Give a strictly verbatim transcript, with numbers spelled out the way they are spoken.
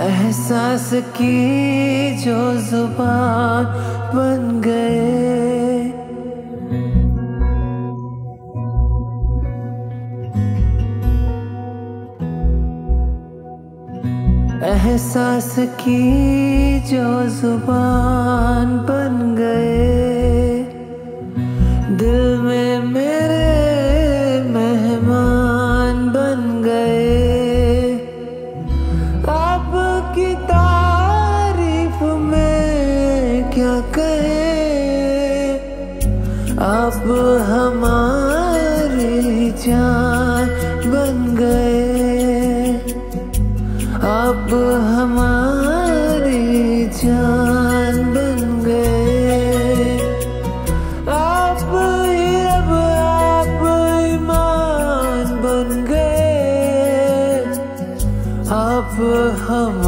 एहसास की जो जुबान बन गए, एहसास की जो जुबान बन गए, दिल में मेरे मेहमान बन गए। आपकी तारीफ में क्या कहें, आप हमारी जान बन गए, आप हमारी जान बन गए। आप ही रब, आप ईमान बन गए, आप हम